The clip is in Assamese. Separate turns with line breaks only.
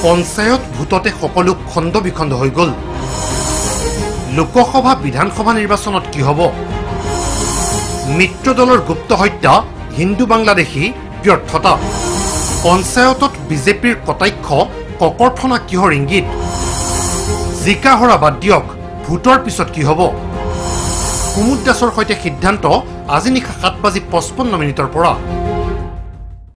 পঞ্চায়ত ভোটতে সকলো খণ্ড বিখণ্ড হৈ গ'ল লোকসভা বিধানসভা নিৰ্বাচনত কি হ'ব মিত্ৰ দলৰ গুপ্ত হত্যা হিন্দু বাংলাদেশী ব্যৰ্থতা পঞ্চায়তত বিজেপিৰ কটাক্ষ ককৰ্থনা কিহৰ ইংগিত জিকা হৰা বাদ দিয়ক ভোটৰ পিছত কি হ'ব কুমুদ দাসৰ সৈতে সিদ্ধান্ত আজি নিশা 7:55 পৰা